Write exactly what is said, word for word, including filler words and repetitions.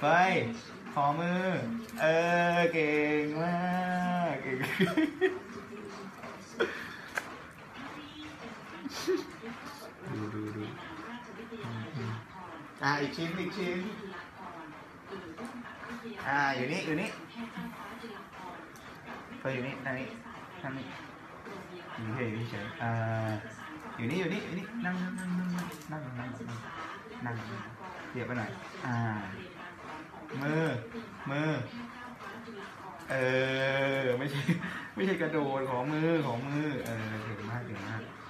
ไปขอมือเออเก่งมากเก่งดูดูดูอ่าอีกชิ้นอีกชิ้นอ่าอยู่นี่อยู่นี่ก็อยู่นี่นั่งนี่นั่งนี่อยู่เฉยอยู่เฉยอ่าอยู่นี่อยู่นี่อยู่นี่นั่งนั่งนั่งนั่งนั่งนั่งนั่งนั่งเทียบไปหน่อยอ่ามือมือเออไม่ใช่ไม่ใช่กระโดดของมือของมือเออเก่งมากเก่งมาก